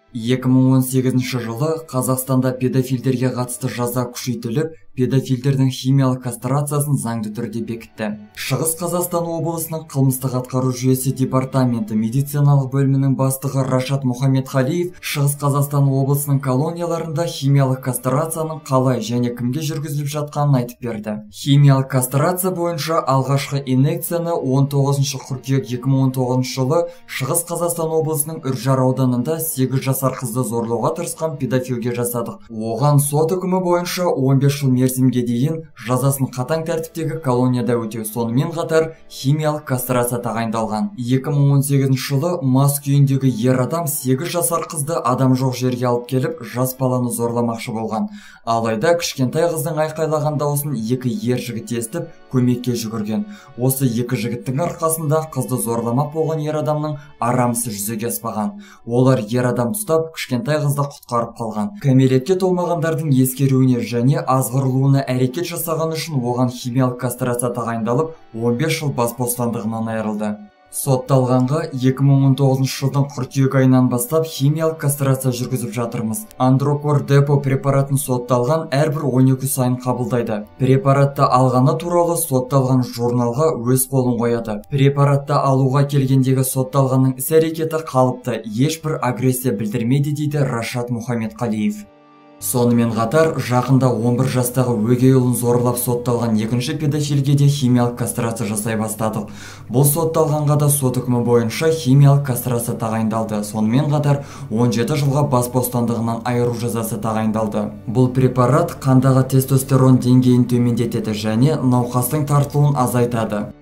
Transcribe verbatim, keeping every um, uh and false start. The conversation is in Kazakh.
екі мың он сегізінші жылы Қазақстанда педофилдерге қатысты жаза күшейтіліп, педофилдердің химиялық кастрациясын заңды түрде бекітті. Шығыс Қазақстан облысының қылмыстық атқару жүйесі департаменті медициналық бөлімінің бастығы Рашат Мұхамедқалиев Шығыс Қазақстан облысының колонияларында химиялық кастрацияның қалай және кімге жүргізіліп жатқанын айтып берді. Химиялық кастрация бойынша алғашқы инъекцияны он тоғызыншы қыркүйек екі мың он тоғызыншы жылы Шығыс Қазақстан облысының Үржар ауданында сегіз жасар қызды зорлауға тырысқан педофилге жасадық. Оған сот үкімі бойынша он бес жыл мерзімге дейін жазасын қатаң тәртіптегі колонияда өтеу, сонымен қатар химиялық кастрация тағайындалған. екі мың он сегізінші жылы мас күйіндегі ер адам сегіз жасар қызды адам жоқ жерге алып келіп, жас баланы зорламақшы болған. Алайда кішкентай қыздың айқайлаған дауысын екі ер жігіт естіп, көмекке жүгірген. Осы екі жігіттің арқасында қызды зорламақ болған ер адамның арамысы жүзеге аспаған. Олар ер адам ұстап, кішкентай қызды құтқарып қалған. Кәмелетке толмағандардың ескеруіне және азғырылуына әрекет жасаған үшін оған химиялық кастрация тағайындалып, он бес жыл бас бостандығынан айырылды. Сотталғанға екі мың он тоғызыншы жылдың қыркүйек айынан бастап химиялық кастрация жүргізіп жатырмыз. Андрокор депо препаратын сотталған әрбір он екі сайын қабылдайды. Препаратты алғаны туралы сотталған журналға өз қолын қояды. Препаратты алуға келгендегі сотталғанның іс-әрекеті қалыпты, ешбір агрессия білдірмейді, дейді Рашат Мұхамедқалиев. Сонымен қатар, жақында он бір жастағы өгей ұлын зорлап сотталған екінші педофилге де химиялық кастрация жасай бастадық. Бұл сотталғанға да сот үкімі бойынша химиялық кастрация тағайындалды. Сонымен қатар он жеті жылға бас бостандығынан айыру жазасы тағайындалды. Бұл препарат қандағы тестостерон деңгейін төмендетеді және науқастың тартылуын азайтады.